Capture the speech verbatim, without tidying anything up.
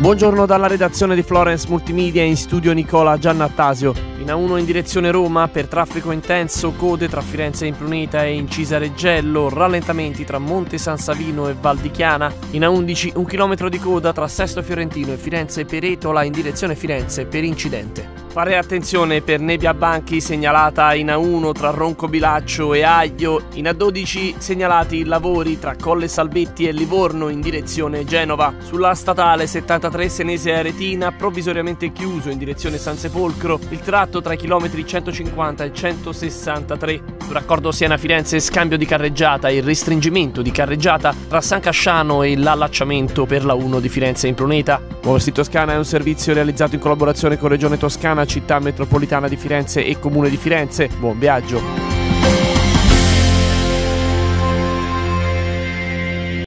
Buongiorno dalla redazione di Florence Multimedia, in studio Nicola Giannattasio. In A uno in direzione Roma per traffico intenso, code tra Firenze e Impruneta e Incisa Reggello, rallentamenti tra Monte San Savino e Val di Chiana. In A undici un chilometro di coda tra Sesto Fiorentino e Firenze Peretola in direzione Firenze per incidente. Fare attenzione per nebbia a banchi segnalata in A uno tra Roncobilaccio e Aglio. In A dodici segnalati lavori tra Colle Salvetti e Livorno in direzione Genova. Sulla statale settantatré Senese Aretina provvisoriamente chiuso in direzione San Sepolcro il tratto tra i chilometri centocinquanta e centosessantatré. Su raccordo Siena-Firenze scambio di carreggiata e restringimento di carreggiata tra San Casciano e l'allacciamento per la uno di Firenze Impruneta. Muoversi Toscana è un servizio realizzato in collaborazione con Regione Toscana, Città Metropolitana di Firenze e Comune di Firenze. Buon viaggio!